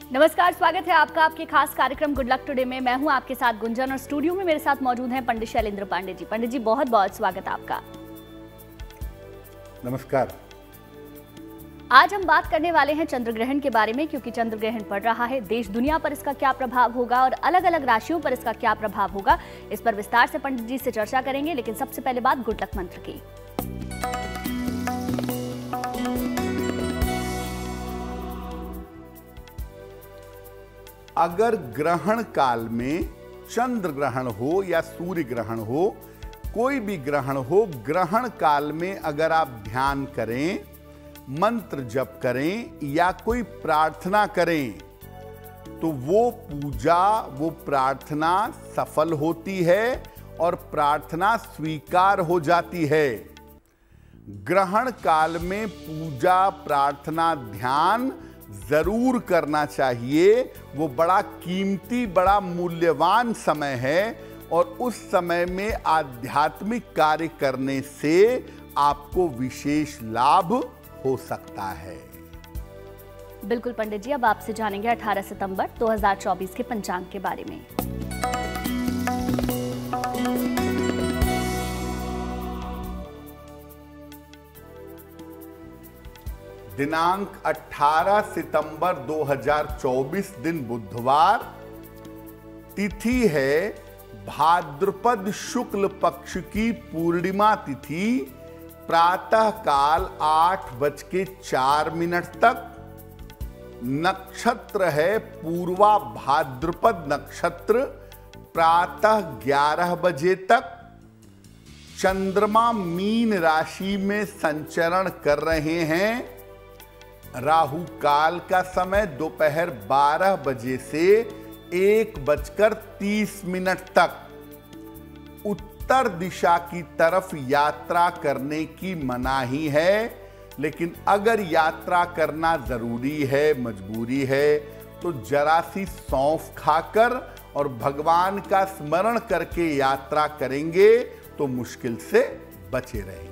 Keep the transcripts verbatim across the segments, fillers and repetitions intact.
नमस्कार, स्वागत है आपका आपके खास कार्यक्रम गुड लक टुडे में। मैं हूं आपके साथ गुंजन और स्टूडियो में मेरे साथ मौजूद हैं पंडित शैलेंद्र पांडे जी। पंडित जी, बहुत बहुत स्वागत आपका। नमस्कार। आज हम बात करने वाले हैं चंद्र ग्रहण के बारे में, क्योंकि चंद्र ग्रहण पड़ रहा है। देश दुनिया पर इसका क्या प्रभाव होगा और अलग अलग राशियों पर इसका क्या प्रभाव होगा, इस पर विस्तार से पंडित जी से चर्चा करेंगे। लेकिन सबसे पहले बात गुड लक मंत्र की। अगर ग्रहण काल में चंद्र ग्रहण हो या सूर्य ग्रहण हो, कोई भी ग्रहण हो, ग्रहण काल में अगर आप ध्यान करें, मंत्र जप करें या कोई प्रार्थना करें तो वो पूजा, वो प्रार्थना सफल होती है और प्रार्थना स्वीकार हो जाती है। ग्रहण काल में पूजा, प्रार्थना, ध्यान जरूर करना चाहिए। वो बड़ा कीमती, बड़ा मूल्यवान समय है और उस समय में आध्यात्मिक कार्य करने से आपको विशेष लाभ हो सकता है। बिल्कुल पंडित जी, अब आपसे जानेंगे अठारह सितंबर दो हज़ार चौबीस के पंचांग के बारे में। दिनांक अठारह सितंबर दो हज़ार चौबीस, दिन बुधवार, तिथि है भाद्रपद शुक्ल पक्ष की पूर्णिमा तिथि, प्रातः काल आठ बज के चार मिनट तक। नक्षत्र है पूर्वा भाद्रपद नक्षत्र, प्रातः ग्यारह बजे तक। चंद्रमा मीन राशि में संचरण कर रहे हैं। राहु काल का समय दोपहर बारह बजे से एक बजकर तीस मिनट तक। उत्तर दिशा की तरफ यात्रा करने की मनाही है, लेकिन अगर यात्रा करना जरूरी है, मजबूरी है, तो जरा सी सौंफ खाकर और भगवान का स्मरण करके यात्रा करेंगे तो मुश्किल से बचे रहेंगे।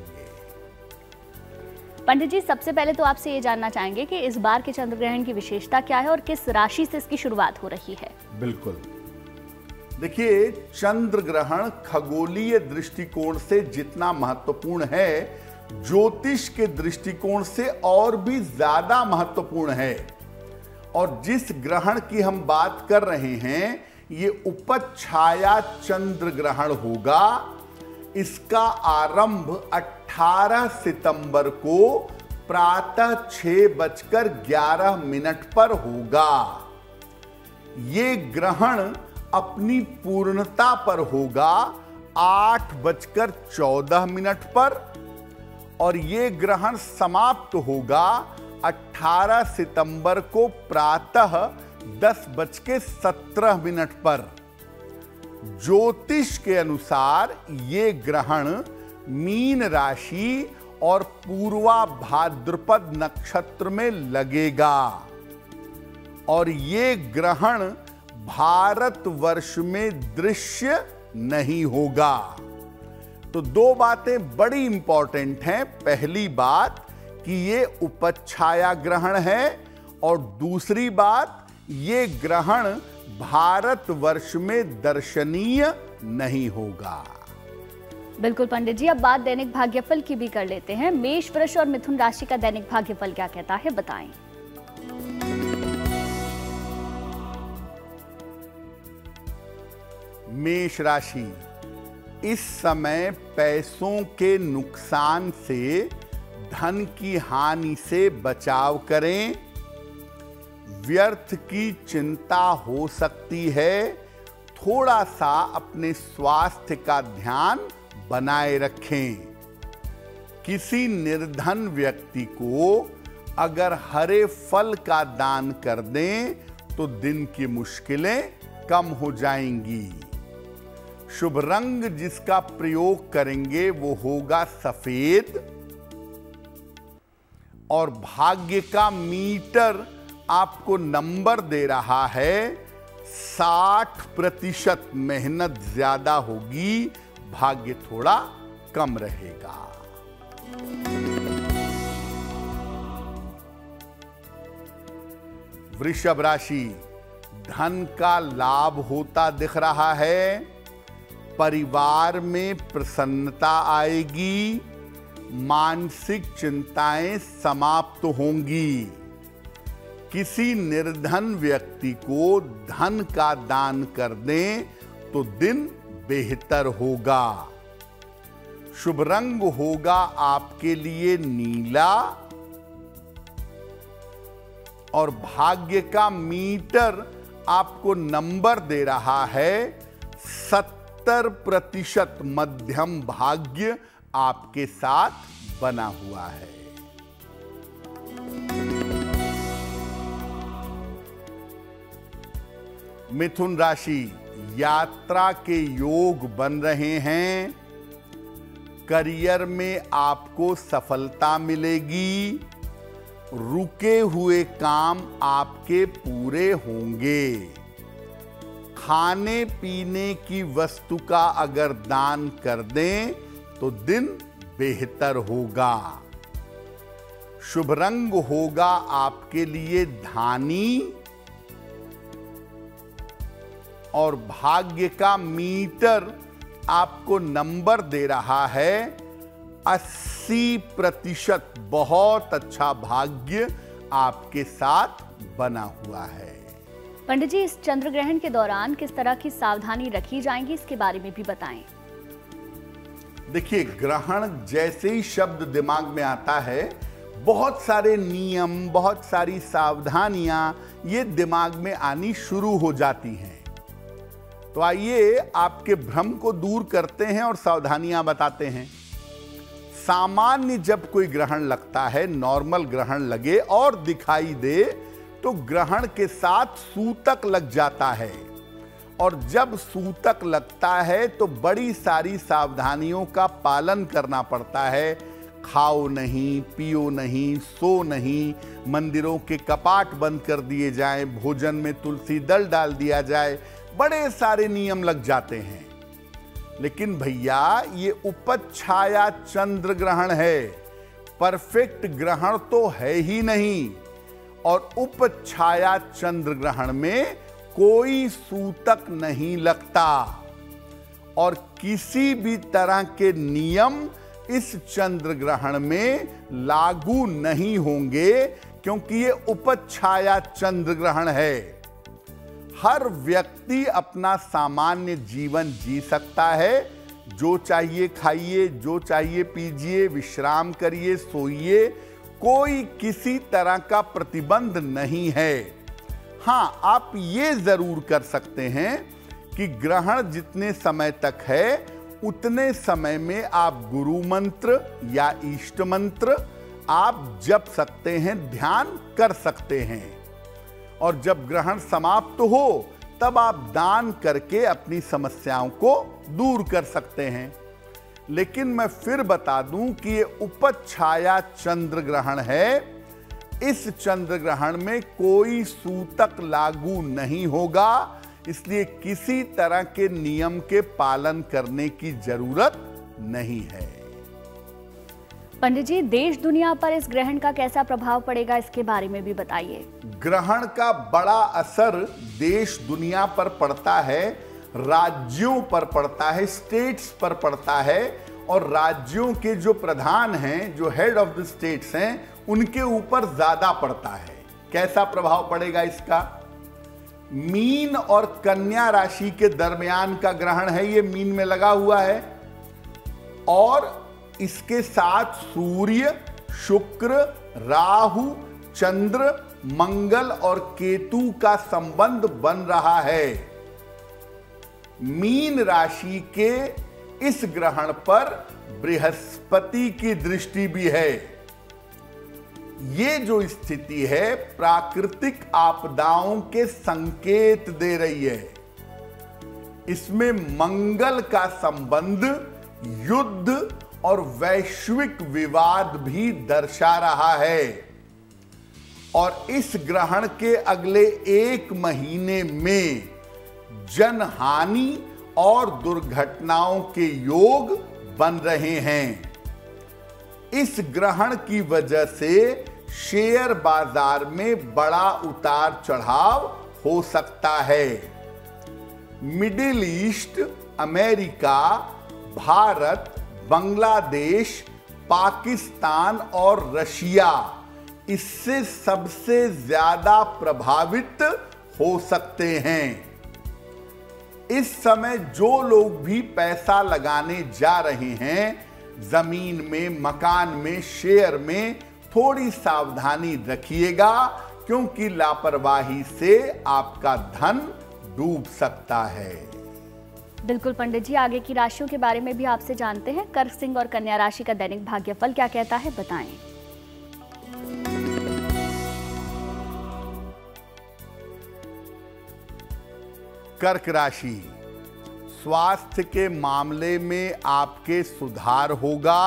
पंडित जी, सबसे पहले तो आपसे ये जानना चाहेंगे कि इस बार के चंद्र ग्रहण की विशेषता क्या है और किस राशि से इसकी शुरुआत हो रही है। बिल्कुल, देखिए, चंद्र ग्रहण खगोलीय दृष्टिकोण से जितना महत्वपूर्ण है, ज्योतिष के दृष्टिकोण से और भी ज्यादा महत्वपूर्ण है। और जिस ग्रहण की हम बात कर रहे हैं, ये उपछाया चंद्र ग्रहण होगा। इसका आरंभ अठारह सितंबर को प्रातः छह बजकर ग्यारह मिनट पर होगा। ये ग्रहण अपनी पूर्णता पर होगा आठ बजकर चौदह मिनट पर और ये ग्रहण समाप्त होगा अठारह सितंबर को प्रातः दस बज के सत्रह मिनट पर। ज्योतिष के अनुसार ये ग्रहण मीन राशि और पूर्वा भाद्रपद नक्षत्र में लगेगा और ये ग्रहण भारतवर्ष में दृश्य नहीं होगा। तो दो बातें बड़ी इंपॉर्टेंट हैं। पहली बात कि ये उपछाया ग्रहण है और दूसरी बात, ये ग्रहण भारतवर्ष में दर्शनीय नहीं होगा। बिल्कुल पंडित जी, अब बात दैनिक भाग्यफल की भी कर लेते हैं। मेष, वृष और मिथुन राशि का दैनिक भाग्यफल क्या कहता है, बताएं। मेष राशि, इस समय पैसों के नुकसान से, धन की हानि से बचाव करें। व्यर्थ की चिंता हो सकती है। थोड़ा सा अपने स्वास्थ्य का ध्यान बनाए रखें। किसी निर्धन व्यक्ति को अगर हरे फल का दान कर दें तो दिन की मुश्किलें कम हो जाएंगी। शुभ रंग जिसका प्रयोग करेंगे वो होगा सफेद और भाग्य का मीटर आपको नंबर दे रहा है साठ प्रतिशत। मेहनत ज्यादा होगी, भाग्य थोड़ा कम रहेगा। वृषभ राशि, धन का लाभ होता दिख रहा है, परिवार में प्रसन्नता आएगी, मानसिक चिंताएं समाप्त होंगी। किसी निर्धन व्यक्ति को धन का दान कर दें तो दिन बेहतर होगा। शुभ रंग होगा आपके लिए नीला और भाग्य का मीटर आपको नंबर दे रहा है सत्तर प्रतिशत मध्यम भाग्य आपके साथ बना हुआ है। मिथुन राशि, यात्रा के योग बन रहे हैं, करियर में आपको सफलता मिलेगी, रुके हुए काम आपके पूरे होंगे। खाने पीने की वस्तु का अगर दान कर दें तो दिन बेहतर होगा। शुभ रंग होगा आपके लिए धानी और भाग्य का मीटर आपको नंबर दे रहा है अस्सी प्रतिशत। बहुत अच्छा भाग्य आपके साथ बना हुआ है। पंडित जी, इस चंद्र ग्रहण के दौरान किस तरह की सावधानी रखी जाएंगी, इसके बारे में भी बताएं। देखिए, ग्रहण जैसे ही शब्द दिमाग में आता है, बहुत सारे नियम, बहुत सारी सावधानियां ये दिमाग में आनी शुरू हो जाती हैं। तो आइए आपके भ्रम को दूर करते हैं और सावधानियां बताते हैं। सामान्य जब कोई ग्रहण लगता है, नॉर्मल ग्रहण लगे और दिखाई दे तो ग्रहण के साथ सूतक लग जाता है, और जब सूतक लगता है तो बड़ी सारी सावधानियों का पालन करना पड़ता है। खाओ नहीं, पियो नहीं, सो नहीं, मंदिरों के कपाट बंद कर दिए जाएं, भोजन में तुलसी दल डाल दिया जाए, बड़े सारे नियम लग जाते हैं। लेकिन भैया, ये उपज छाया चंद्र ग्रहण है, परफेक्ट ग्रहण तो है ही नहीं। और उपज छाया चंद्र ग्रहण में कोई सूतक नहीं लगता और किसी भी तरह के नियम इस चंद्र ग्रहण में लागू नहीं होंगे, क्योंकि ये उपज छाया चंद्र ग्रहण है। हर व्यक्ति अपना सामान्य जीवन जी सकता है। जो चाहिए खाइए, जो चाहिए पीजिए, विश्राम करिए, सोइए, कोई किसी तरह का प्रतिबंध नहीं है। हाँ, आप ये जरूर कर सकते हैं कि ग्रहण जितने समय तक है उतने समय में आप गुरु मंत्र या इष्ट मंत्र आप जप सकते हैं, ध्यान कर सकते हैं। और जब ग्रहण समाप्त हो तब आप दान करके अपनी समस्याओं को दूर कर सकते हैं। लेकिन मैं फिर बता दूं कि ये उपज छाया चंद्र ग्रहण है। इस चंद्र ग्रहण में कोई सूतक लागू नहीं होगा, इसलिए किसी तरह के नियम के पालन करने की जरूरत नहीं है। पंडित जी, देश दुनिया पर इस ग्रहण का कैसा प्रभाव पड़ेगा, इसके बारे में भी बताइए। ग्रहण का बड़ा असर देश दुनिया पर पड़ता है, राज्यों पर पड़ता है, स्टेट्स पर पड़ता है, और राज्यों के जो प्रधान हैं, जो हेड ऑफ द स्टेट्स हैं, उनके ऊपर ज्यादा पड़ता है। कैसा प्रभाव पड़ेगा इसका? मीन और कन्या राशि के दरमियान का ग्रहण है, ये मीन में लगा हुआ है, और इसके साथ सूर्य, शुक्र, राहु, चंद्र, मंगल और केतु का संबंध बन रहा है। मीन राशि के इस ग्रहण पर बृहस्पति की दृष्टि भी है। ये जो स्थिति है प्राकृतिक आपदाओं के संकेत दे रही है। इसमें मंगल का संबंध युद्ध और वैश्विक विवाद भी दर्शा रहा है, और इस ग्रहण के अगले एक महीने में जनहानि और दुर्घटनाओं के योग बन रहे हैं। इस ग्रहण की वजह से शेयर बाजार में बड़ा उतार चढ़ाव हो सकता है। Middle East, America, Bharat, Bangladesh, Pakistan और रशिया इससे सबसे ज्यादा प्रभावित हो सकते हैं। इस समय जो लोग भी पैसा लगाने जा रहे हैं, जमीन में, मकान में, शेयर में, थोड़ी सावधानी रखिएगा, क्योंकि लापरवाही से आपका धन डूब सकता है। बिल्कुल पंडित जी, आगे की राशियों के बारे में भी आपसे जानते हैं। कर्क, सिंह और कन्या राशि का दैनिक भाग्यफल क्या कहता है, बताएं। कर्क राशि, स्वास्थ्य के मामले में आपके सुधार होगा।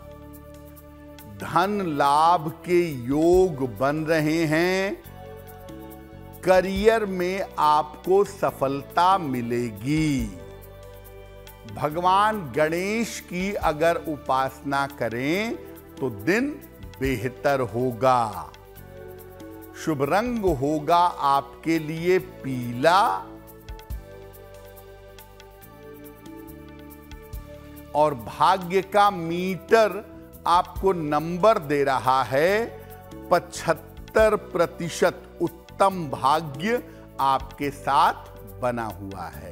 धन लाभ के योग बन रहे हैं। करियर में आपको सफलता मिलेगी। भगवान गणेश की अगर उपासना करें तो दिन बेहतर होगा। शुभ रंग होगा आपके लिए पीला। और भाग्य का मीटर आपको नंबर दे रहा है पचहत्तर प्रतिशत उत्तम भाग्य आपके साथ बना हुआ है।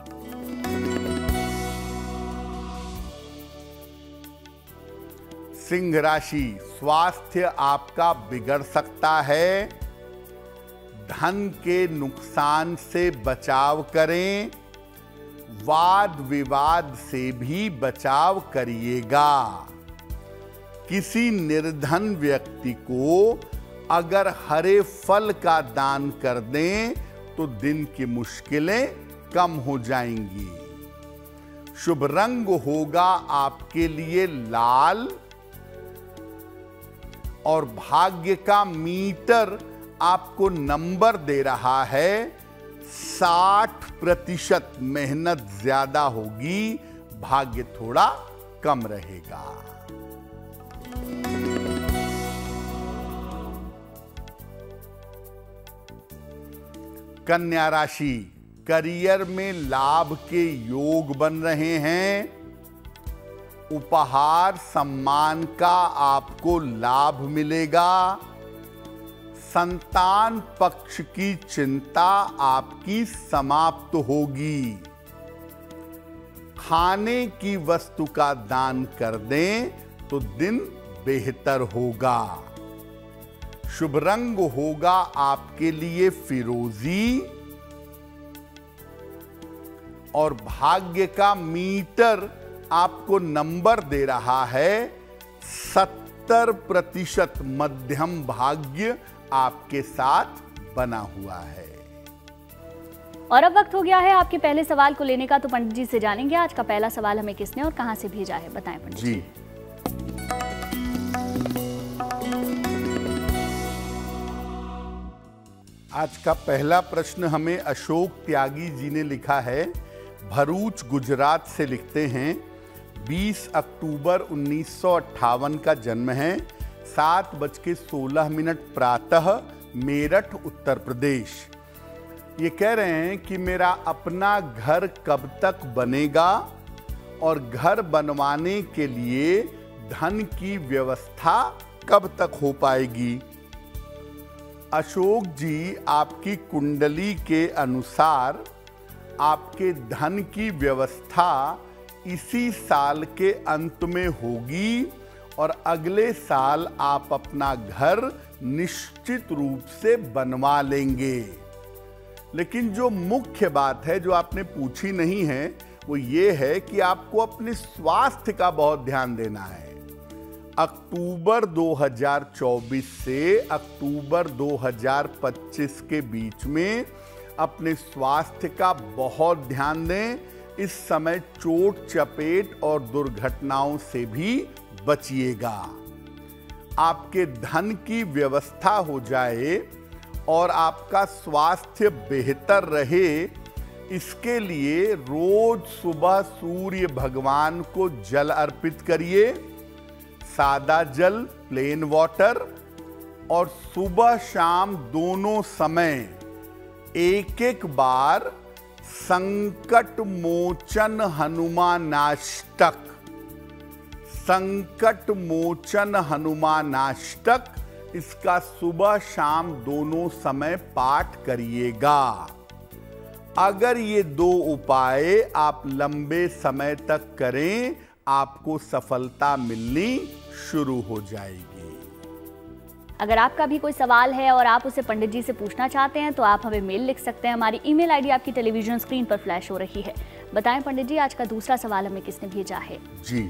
सिंह राशि, स्वास्थ्य आपका बिगड़ सकता है। धन के नुकसान से बचाव करें। वाद विवाद से भी बचाव करिएगा। किसी निर्धन व्यक्ति को अगर हरे फल का दान कर दें तो दिन की मुश्किलें कम हो जाएंगी। शुभ रंग होगा आपके लिए लाल। और भाग्य का मीटर आपको नंबर दे रहा है साठ प्रतिशत। मेहनत ज्यादा होगी, भाग्य थोड़ा कम रहेगा। कन्या राशि, करियर में लाभ के योग बन रहे हैं। उपहार सम्मान का आपको लाभ मिलेगा। संतान पक्ष की चिंता आपकी समाप्त होगी। खाने की वस्तु का दान कर दें तो दिन बेहतर होगा। शुभ रंग होगा आपके लिए फिरोजी। और भाग्य का मीटर आपको नंबर दे रहा है सत्तर प्रतिशत। मध्यम भाग्य आपके साथ बना हुआ है। और अब वक्त हो गया है आपके पहले सवाल को लेने का, तो पंडित जी से जानेंगे आज का पहला सवाल हमें किसने और कहां से भेजा है, बताएं पंडित जी। जी आज का पहला प्रश्न हमें अशोक त्यागी जी ने लिखा है। भरूच, गुजरात से लिखते हैं। बीस अक्टूबर उन्नीस सौ अट्ठावन का जन्म है। सात बज के सोलह मिनट प्रातः, मेरठ, उत्तर प्रदेश। ये कह रहे हैं कि मेरा अपना घर कब तक बनेगा और घर बनवाने के लिए धन की व्यवस्था कब तक हो पाएगी। अशोक जी, आपकी कुंडली के अनुसार आपके धन की व्यवस्था इसी साल के अंत में होगी और अगले साल आप अपना घर निश्चित रूप से बनवा लेंगे। लेकिन जो मुख्य बात है जो आपने पूछी नहीं है वो ये है कि आपको अपने स्वास्थ्य का बहुत ध्यान देना है। अक्टूबर दो हज़ार चौबीस से अक्टूबर दो हज़ार पच्चीस के बीच में अपने स्वास्थ्य का बहुत ध्यान दें। इस समय चोट चपेट और दुर्घटनाओं से भी बचिएगा। आपके धन की व्यवस्था हो जाए और आपका स्वास्थ्य बेहतर रहे, इसके लिए रोज सुबह सूर्य भगवान को जल अर्पित करिए। सादा जल, प्लेन वाटर, और सुबह शाम दोनों समय एक एक बार संकट मोचन हनुमानाष्टक संकट मोचन हनुमानाष्टक इसका सुबह शाम दोनों समय पाठ करिएगा। अगर ये दो उपाय आप लंबे समय तक करें, आपको सफलता मिलनी शुरू हो जाएगी। अगर आपका भी कोई सवाल है और आप उसे पंडित जी से पूछना चाहते हैं तो आप हमें मेल लिख सकते हैं। हमारी ईमेल आईडी आपकी टेलीविजन स्क्रीन पर फ्लैश हो रही है। बताएं पंडित जी, आज का दूसरा सवाल हमें किसने भेजा है? जी,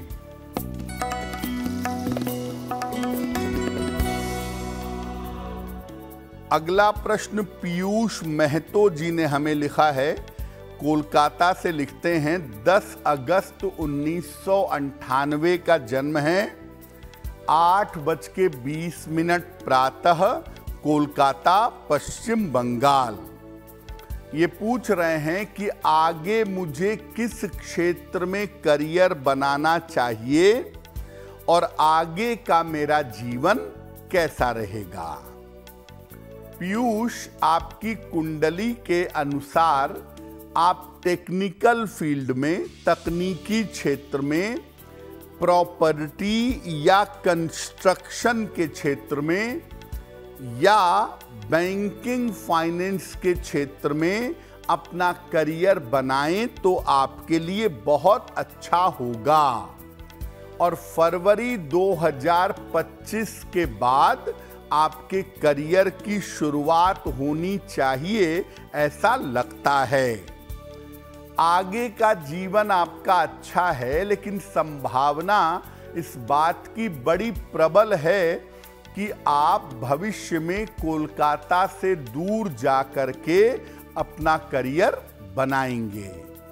अगला प्रश्न पीयूष महतो जी ने हमें लिखा है। कोलकाता से लिखते हैं, दस अगस्त उन्नीस सौ अंठानवे का जन्म है। आठ बज के बीस मिनट प्रातः, कोलकाता, पश्चिम बंगाल। ये पूछ रहे हैं कि आगे मुझे किस क्षेत्र में करियर बनाना चाहिए और आगे का मेरा जीवन कैसा रहेगा। पीयूष, आपकी कुंडली के अनुसार आप टेक्निकल फील्ड में, तकनीकी क्षेत्र में, प्रॉपर्टी या कंस्ट्रक्शन के क्षेत्र में या बैंकिंग फाइनेंस के क्षेत्र में अपना करियर बनाएं तो आपके लिए बहुत अच्छा होगा। और फरवरी दो हज़ार पच्चीस के बाद आपके करियर की शुरुआत होनी चाहिए, ऐसा लगता है। आगे का जीवन आपका अच्छा है, लेकिन संभावना इस बात की बड़ी प्रबल है कि आप भविष्य में कोलकाता से दूर जाकर के अपना करियर बनाएंगे।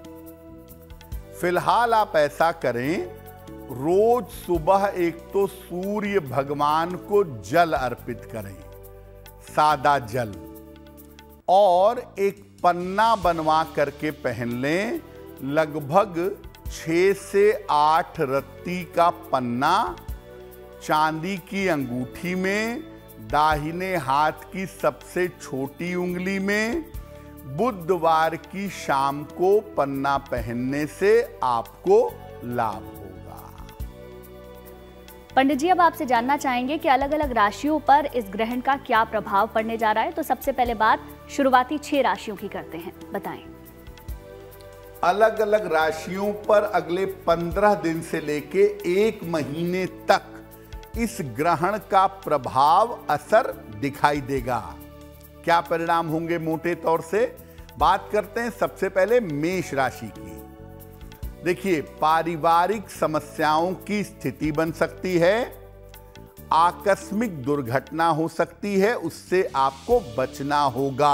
फिलहाल आप ऐसा करें, रोज सुबह एक तो सूर्य भगवान को जल अर्पित करें, सादा जल, और एक पन्ना बनवा करके पहन लें। लगभग छह से आठ रत्ती का पन्ना चांदी की अंगूठी में, दाहिने हाथ की सबसे छोटी उंगली में। बुधवार की शाम को पन्ना पहनने से आपको लाभ होगा। पंडित जी, अब आपसे जानना चाहेंगे कि अलग अलग राशियों पर इस ग्रहण का क्या प्रभाव पड़ने जा रहा है। तो सबसे पहले बात शुरुआती छह राशियों की करते हैं, बताएं। अलग अलग राशियों पर अगले पंद्रह दिन से लेके एक महीने तक इस ग्रहण का प्रभाव, असर दिखाई देगा। क्या परिणाम होंगे मोटे तौर से? बात करते हैं सबसे पहले मेष राशि की। देखिए, पारिवारिक समस्याओं की स्थिति बन सकती है, आकस्मिक दुर्घटना हो सकती है, उससे आपको बचना होगा।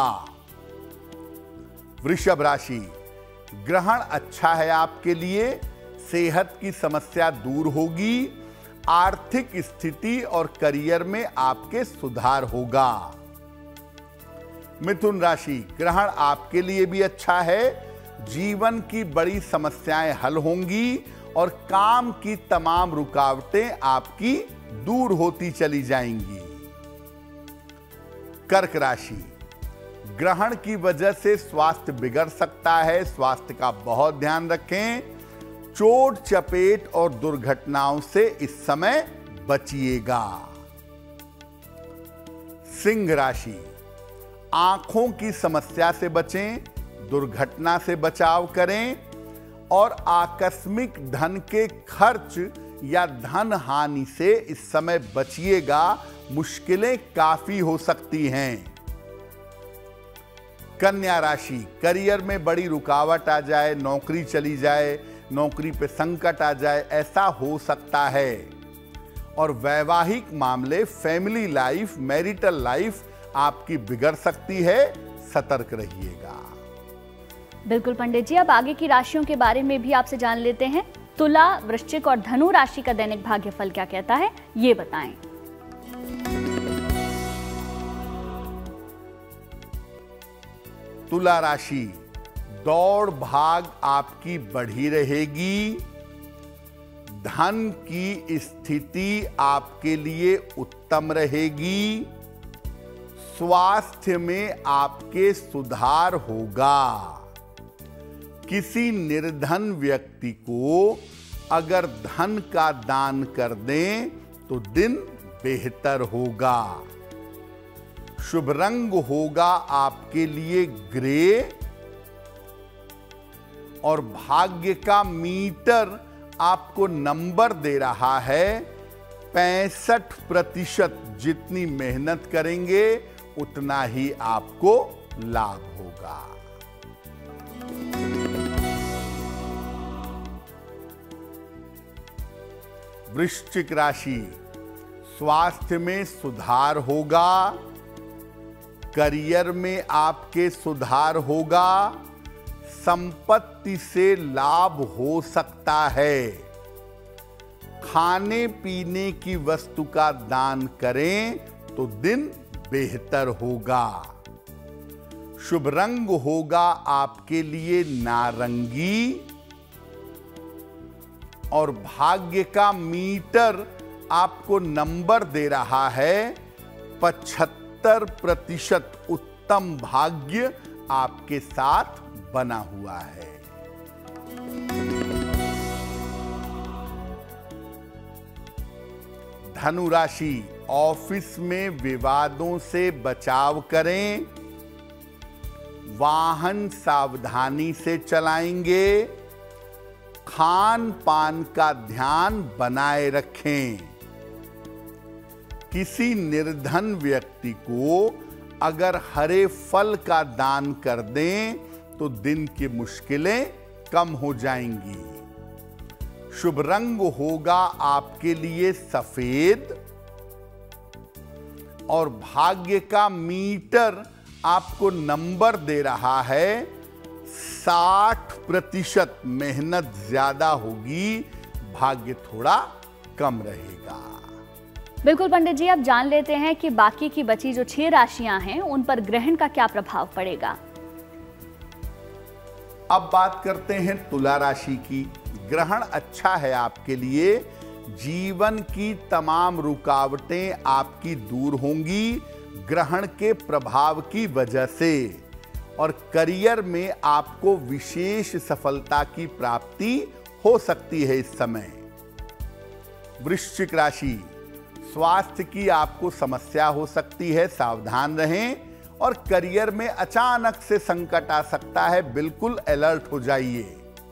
वृषभ राशि, ग्रहण अच्छा है आपके लिए, सेहत की समस्या दूर होगी, आर्थिक स्थिति और करियर में आपके सुधार होगा। मिथुन राशि, ग्रहण आपके लिए भी अच्छा है, जीवन की बड़ी समस्याएं हल होंगी और काम की तमाम रुकावटें आपकी दूर होती चली जाएंगी। कर्क राशि, ग्रहण की वजह से स्वास्थ्य बिगड़ सकता है, स्वास्थ्य का बहुत ध्यान रखें। चोट चपेट और दुर्घटनाओं से इस समय बचिएगा। सिंह राशि, आंखों की समस्या से बचें, दुर्घटना से बचाव करें और आकस्मिक धन के खर्च या धन हानि से इस समय बचिएगा, मुश्किलें काफी हो सकती हैं। कन्या राशि, करियर में बड़ी रुकावट आ जाए, नौकरी चली जाए, नौकरी पे संकट आ जाए, ऐसा हो सकता है। और वैवाहिक मामले, फैमिली लाइफ, मैरिटल लाइफ आपकी बिगड़ सकती है, सतर्क रहिएगा। बिल्कुल पंडित जी, अब आगे की राशियों के बारे में भी आपसे जान लेते हैं। तुला, वृश्चिक और धनु राशि का दैनिक भाग्यफल क्या कहता है, ये बताएं। तुला राशि, दौड़ भाग आपकी बढ़ी रहेगी, धन की स्थिति आपके लिए उत्तम रहेगी, स्वास्थ्य में आपके सुधार होगा। किसी निर्धन व्यक्ति को अगर धन का दान कर दें तो दिन बेहतर होगा। शुभ रंग होगा आपके लिए ग्रे और भाग्य का मीटर आपको नंबर दे रहा है पैंसठ प्रतिशत। जितनी मेहनत करेंगे उतना ही आपको लाभ होगा। वृश्चिक राशि, स्वास्थ्य में सुधार होगा, करियर में आपके सुधार होगा, संपत्ति से लाभ हो सकता है। खाने पीने की वस्तु का दान करें तो दिन बेहतर होगा। शुभ रंग होगा आपके लिए नारंगी और भाग्य का मीटर आपको नंबर दे रहा है पचहत्तर प्रतिशत। उत्तम भाग्य आपके साथ बना हुआ है। धनु राशि, ऑफिस में विवादों से बचाव करें, वाहन सावधानी से चलाएंगे, खान पान का ध्यान बनाए रखें। किसी निर्धन व्यक्ति को अगर हरे फल का दान कर दें तो दिन की मुश्किलें कम हो जाएंगी। शुभ रंग होगा आपके लिए सफेद और भाग्य का मीटर आपको नंबर दे रहा है साठ प्रतिशत। मेहनत ज्यादा होगी, भाग्य थोड़ा कम रहेगा। बिल्कुल पंडित जी, अब जान लेते हैं कि बाकी की बची जो छह राशियां हैं उन पर ग्रहण का क्या प्रभाव पड़ेगा। अब बात करते हैं तुला राशि की। ग्रहण अच्छा है आपके लिए, जीवन की तमाम रुकावटें आपकी दूर होंगी ग्रहण के प्रभाव की वजह से, और करियर में आपको विशेष सफलता की प्राप्ति हो सकती है इस समय। वृश्चिक राशि, स्वास्थ्य की आपको समस्या हो सकती है, सावधान रहें, और करियर में अचानक से संकट आ सकता है, बिल्कुल अलर्ट हो जाइए।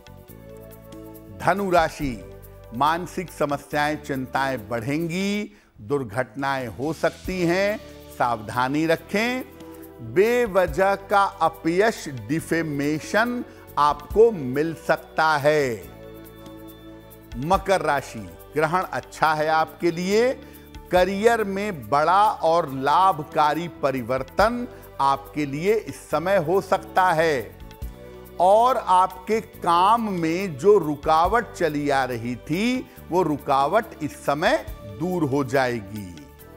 धनु राशि, मानसिक समस्याएं चिंताएं बढ़ेंगी, दुर्घटनाएं हो सकती हैं, सावधानी रखें। बेवजह का अपयश डिफेमेशन आपको मिल सकता है। मकर राशि, ग्रहण अच्छा है आपके लिए, करियर में बड़ा और लाभकारी परिवर्तन आपके लिए इस समय हो सकता है, और आपके काम में जो रुकावट चली आ रही थी वो रुकावट इस समय दूर हो जाएगी।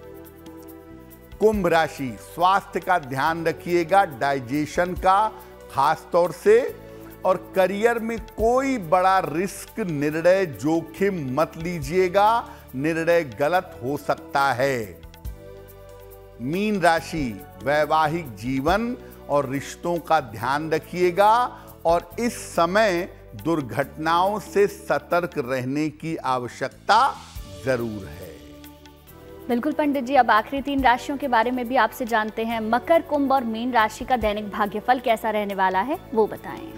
कुंभ राशि, स्वास्थ्य का ध्यान रखिएगा, डाइजेशन का खास तौर से, और करियर में कोई बड़ा रिस्क निर्णय जोखिम मत लीजिएगा, निर्णय गलत हो सकता है। मीन राशि, वैवाहिक जीवन और रिश्तों का ध्यान रखिएगा, और इस समय दुर्घटनाओं से सतर्क रहने की आवश्यकता जरूर है। बिल्कुल पंडित जी, अब आखिरी तीन राशियों के बारे में भी आपसे जानते हैं। मकर, कुंभ और मीन राशि का दैनिक भाग्यफल कैसा रहने वाला है वो बताएं।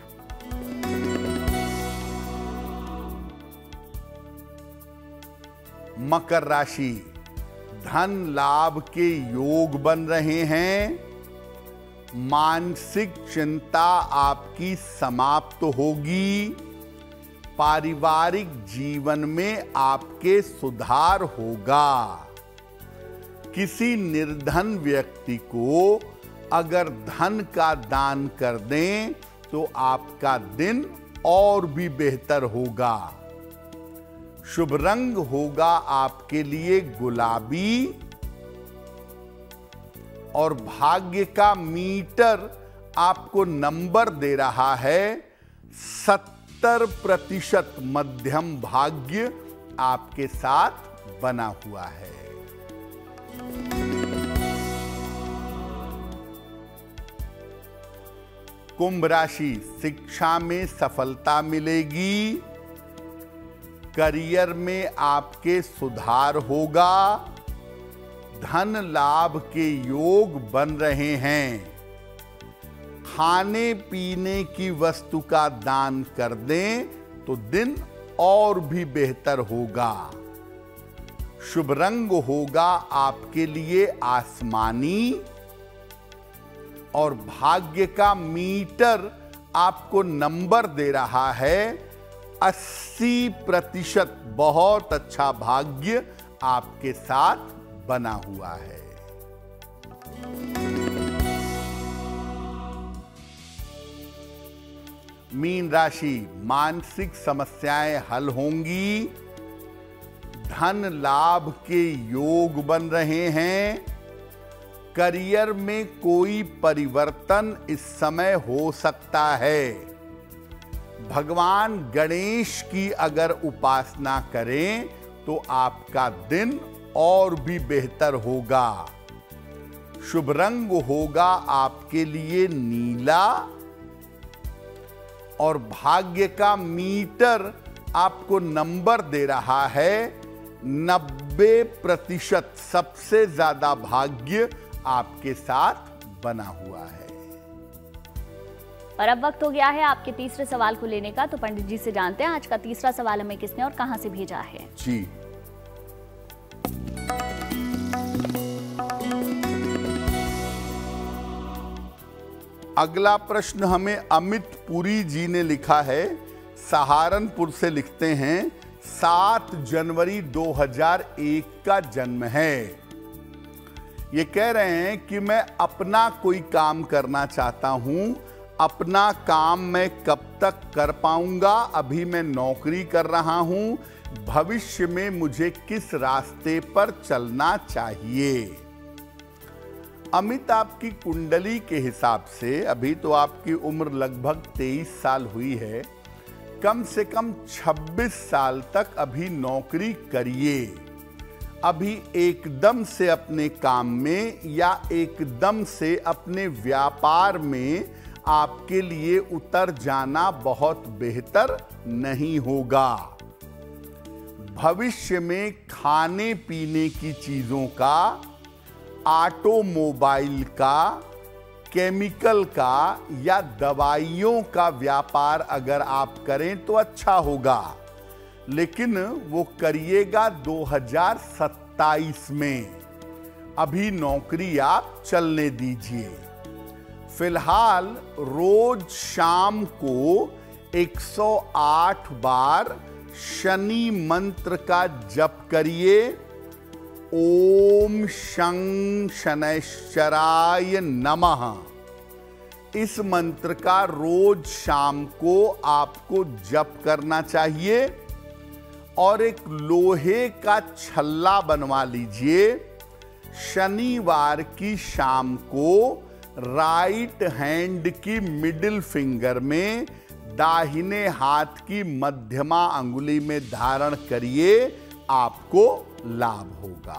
मकर राशि, धन लाभ के योग बन रहे हैं, मानसिक चिंता आपकी समाप्त होगी, पारिवारिक जीवन में आपके सुधार होगा। किसी निर्धन व्यक्ति को अगर धन का दान कर दें तो आपका दिन और भी बेहतर होगा। शुभ रंग होगा आपके लिए गुलाबी, और भाग्य का मीटर आपको नंबर दे रहा है सत्तर प्रतिशत। मध्यम भाग्य आपके साथ बना हुआ है। कुंभ राशि, शिक्षा में सफलता मिलेगी, करियर में आपके सुधार होगा, धन लाभ के योग बन रहे हैं। खाने पीने की वस्तु का दान कर दें तो दिन और भी बेहतर होगा। शुभ रंग होगा आपके लिए आसमानी, और भाग्य का मीटर आपको नंबर दे रहा है अस्सी प्रतिशत। बहुत अच्छा भाग्य आपके साथ बना हुआ है। मीन राशि, मानसिक समस्याएं हल होंगी, धन लाभ के योग बन रहे हैं, करियर में कोई परिवर्तन इस समय हो सकता है। भगवान गणेश की अगर उपासना करें तो आपका दिन और भी बेहतर होगा। शुभ रंग होगा आपके लिए नीला, और भाग्य का मीटर आपको नंबर दे रहा है नब्बे प्रतिशत। सबसे ज्यादा भाग्य आपके साथ बना हुआ है। और अब वक्त हो गया है आपके तीसरे सवाल को लेने का, तो पंडित जी से जानते हैं आज का तीसरा सवाल हमें किसने और कहां से भेजा है। जी, अगला प्रश्न हमें अमित पुरी जी ने लिखा है, सहारनपुर से लिखते हैं, सात जनवरी दो हज़ार एक का जन्म है। ये कह रहे हैं कि मैं अपना कोई काम करना चाहता हूं, अपना काम मैं कब तक कर पाऊंगा? अभी मैं नौकरी कर रहा हूं, भविष्य में मुझे किस रास्ते पर चलना चाहिए? अमित, आपकी कुंडली के हिसाब से अभी तो आपकी उम्र लगभग तेईस साल हुई है, कम से कम छब्बीस साल तक अभी नौकरी करिए। अभी एकदम से अपने काम में या एकदम से अपने व्यापार में आपके लिए उतर जाना बहुत बेहतर नहीं होगा। भविष्य में खाने पीने की चीजों का, ऑटोमोबाइल का, केमिकल का या दवाइयों का व्यापार अगर आप करें तो अच्छा होगा, लेकिन वो करिएगा दो हज़ार सत्ताईस में। अभी नौकरी आप चलने दीजिए। फिलहाल रोज शाम को एक सौ आठ बार शनि मंत्र का जप करिए। ओम शं शनैश्चराय नमः। इस मंत्र का रोज शाम को आपको जप करना चाहिए, और एक लोहे का छल्ला बनवा लीजिए। शनिवार की शाम को राइट हैंड की मिडिल फिंगर में, दाहिने हाथ की मध्यमा अंगुली में धारण करिए, आपको लाभ होगा।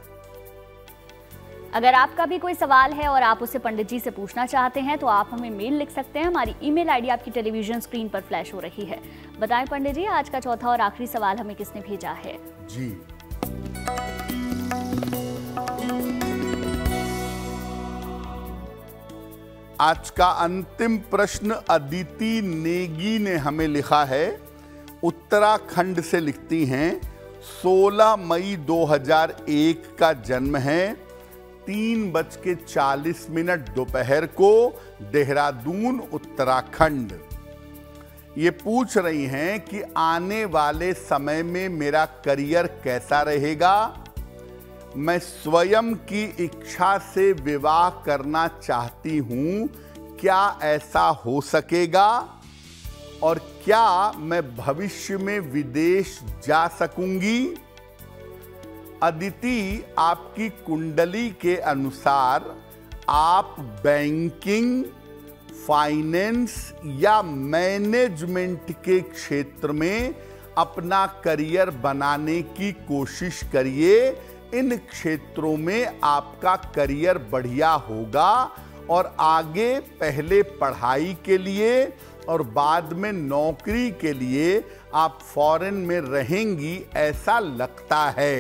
अगर आपका भी कोई सवाल है और आप उसे पंडित जी से पूछना चाहते हैं तो आप हमें मेल लिख सकते हैं। हमारी ईमेल आईडी आपकी टेलीविजन स्क्रीन पर फ्लैश हो रही है। बताएं पंडित जी, आज का चौथा और आखिरी सवाल हमें किसने भेजा है? जी, आज का अंतिम प्रश्न अदिति नेगी ने हमें लिखा है, उत्तराखंड से लिखती हैं, सोलह मई दो हज़ार एक का जन्म है, तीन बज के चालीस मिनट दोपहर को, देहरादून उत्तराखंड। ये पूछ रही हैं कि आने वाले समय में मेरा करियर कैसा रहेगा। मैं स्वयं की इच्छा से विवाह करना चाहती हूं, क्या ऐसा हो सकेगा? और क्या मैं भविष्य में विदेश जा सकूंगी? अदिति, आपकी कुंडली के अनुसार आप बैंकिंग, फाइनेंस या मैनेजमेंट के क्षेत्र में अपना करियर बनाने की कोशिश करिए। इन क्षेत्रों में आपका करियर बढ़िया होगा और आगे पहले पढ़ाई के लिए और बाद में नौकरी के लिए आप फॉरेन में रहेंगी ऐसा लगता है।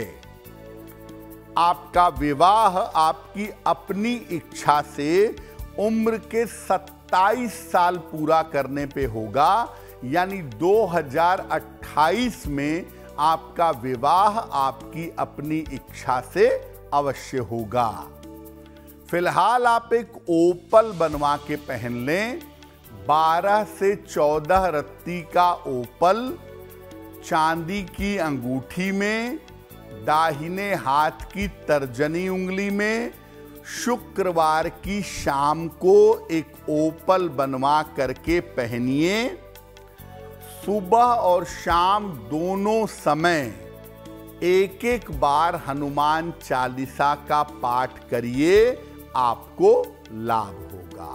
आपका विवाह आपकी अपनी इच्छा से उम्र के सत्ताईस साल पूरा करने पे होगा, यानी दो हज़ार अट्ठाईस में आपका विवाह आपकी अपनी इच्छा से अवश्य होगा। फिलहाल आप एक ओपल बनवा के पहन लें। बारह से चौदह रत्ती का ओपल चांदी की अंगूठी में, दाहिने हाथ की तर्जनी उंगली में, शुक्रवार की शाम को एक ओपल बनवा करके पहनिए। सुबह और शाम दोनों समय एक एक बार हनुमान चालीसा का पाठ करिए, आपको लाभ होगा।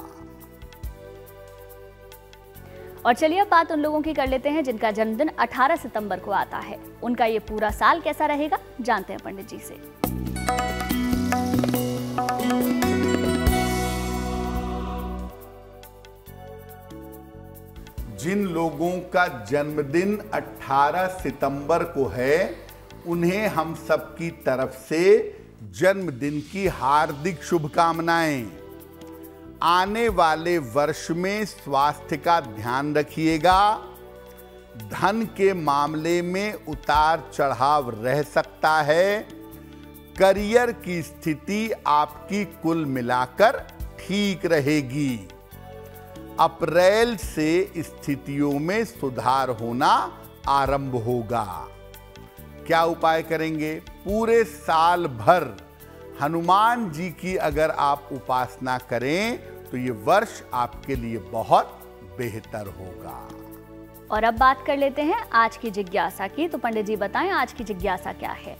और चलिए अब बात उन लोगों की कर लेते हैं जिनका जन्मदिन अठारह सितंबर को आता है। उनका ये पूरा साल कैसा रहेगा, जानते हैं पंडित जी से। जिन लोगों का जन्मदिन अठारह सितंबर को है, उन्हें हम सबकी तरफ से जन्मदिन की हार्दिक शुभकामनाएं। आने वाले वर्ष में स्वास्थ्य का ध्यान रखिएगा। धन के मामले में उतार चढ़ाव रह सकता है। करियर की स्थिति आपकी कुल मिलाकर ठीक रहेगी। अप्रैल से स्थितियों में सुधार होना आरंभ होगा। क्या उपाय करेंगे? पूरे साल भर हनुमान जी की अगर आप उपासना करें तो ये वर्ष आपके लिए बहुत बेहतर होगा। और अब बात कर लेते हैं आज की जिज्ञासा की। तो पंडित जी बताएं आज की जिज्ञासा क्या है?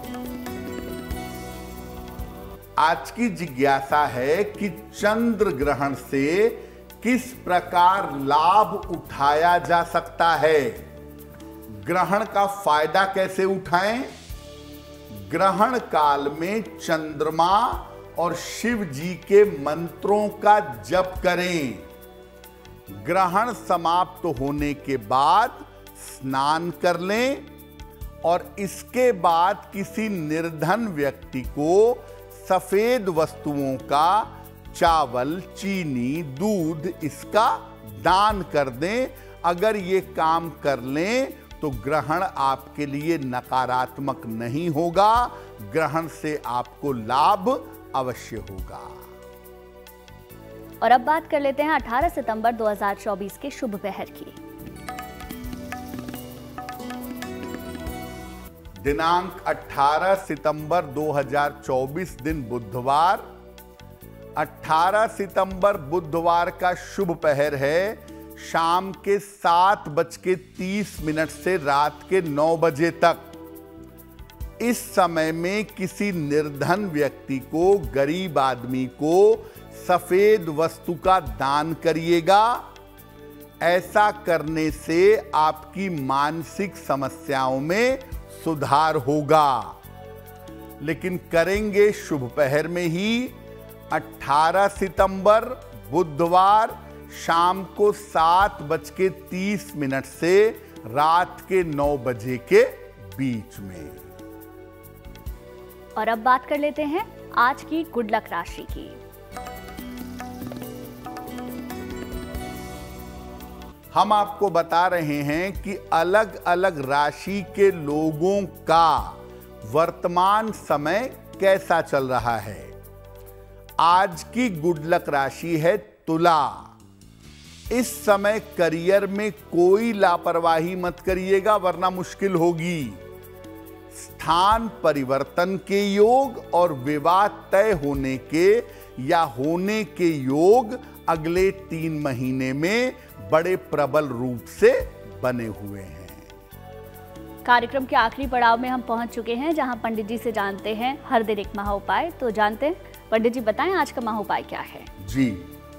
आज की जिज्ञासा है कि चंद्र ग्रहण से किस प्रकार लाभ उठाया जा सकता है। ग्रहण का फायदा कैसे उठाएं? ग्रहण काल में चंद्रमा और शिव जी के मंत्रों का जप करें। ग्रहण समाप्त होने के बाद स्नान कर लें और इसके बाद किसी निर्धन व्यक्ति को सफेद वस्तुओं का, चावल, चीनी, दूध, इसका दान कर दें। अगर ये काम कर लें तो ग्रहण आपके लिए नकारात्मक नहीं होगा। ग्रहण से आपको लाभ अवश्य होगा। और अब बात कर लेते हैं अठारह सितंबर दो हज़ार चौबीस के शुभ पहर की। दिनांक अठारह सितंबर दो हज़ार चौबीस दिन बुधवार। अठारह सितंबर बुधवार का शुभ पहर है शाम के सात बज के तीस मिनट से रात के नौ बजे तक। इस समय में किसी निर्धन व्यक्ति को, गरीब आदमी को सफेद वस्तु का दान करिएगा। ऐसा करने से आपकी मानसिक समस्याओं में सुधार होगा। लेकिन करेंगे शुभ पहर में ही। अठारह सितंबर बुधवार शाम को सात बज के तीस मिनट से रात के नौ बजे के बीच में। और अब बात कर लेते हैं आज की गुड लक राशि की। हम आपको बता रहे हैं कि अलग अलग राशि के लोगों का वर्तमान समय कैसा चल रहा है। आज की गुड लक राशि है तुला। इस समय करियर में कोई लापरवाही मत करिएगा वरना मुश्किल होगी। स्थान परिवर्तन के योग और विवाह तय होने के या होने के योग अगले तीन महीने में बड़े प्रबल रूप से बने हुए हैं। कार्यक्रम के आखिरी पड़ाव में हम पहुंच चुके हैं जहां पंडित जी से जानते हैं हर दिन एक महा उपाय। तो जानते हैं पंडित जी, बताएं आज का महा उपाय क्या है? जी,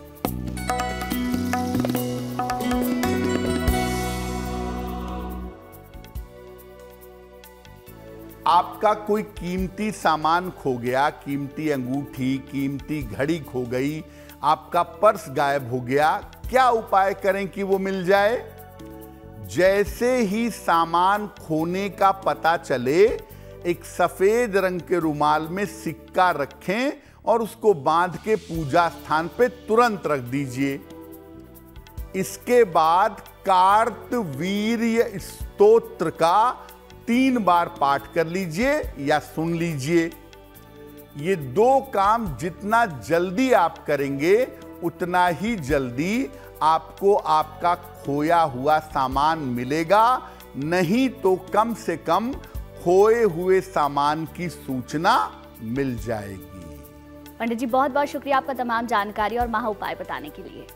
आपका कोई कीमती सामान खो गया, कीमती अंगूठी, कीमती घड़ी खो गई, आपका पर्स गायब हो गया, क्या उपाय करें कि वो मिल जाए? जैसे ही सामान खोने का पता चले, एक सफेद रंग के रुमाल में सिक्का रखें और उसको बांध के पूजा स्थान पे तुरंत रख दीजिए। इसके बाद कार्तवीर्य स्तोत्र का तीन बार पाठ कर लीजिए या सुन लीजिए। ये दो काम जितना जल्दी आप करेंगे उतना ही जल्दी आपको आपका खोया हुआ सामान मिलेगा, नहीं तो कम से कम खोए हुए सामान की सूचना मिल जाएगी। पंडित जी बहुत बहुत शुक्रिया आपका तमाम जानकारी और महा उपाय बताने के लिए।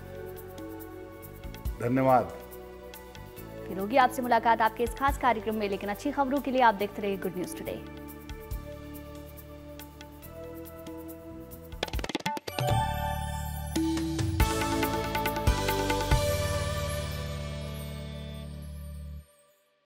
धन्यवाद। फिर होगी आपसे मुलाकात आपके इस खास कार्यक्रम में, लेकिन अच्छी खबरों के लिए आप देखते रहिए गुड न्यूज टुडे।